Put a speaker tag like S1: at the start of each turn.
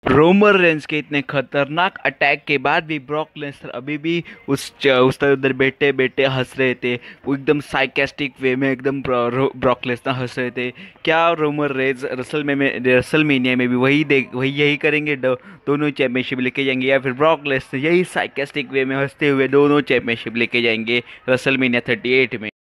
S1: रोमर Reigns के इतने खतरनाक अटैक के बाद भी ब्रॉक लेसनर अभी भी उस तरह उधर बैठे बैठे हंस रहे थे। वो एकदम साइकेस्टिक वे में एकदम ब्रॉक लेसनर हंस रहे थे। क्या रोमर रेंस रसलमेनिया में भी वही यही करेंगे? दोनों चैंपियनशिप लेके जाएंगे, या फिर ब्रॉक लेसनर यही साइकेस्टिक वे में हंसते हुए दोनों चैंपियनशिप लेके जाएंगे रसलमेनिया 38 में?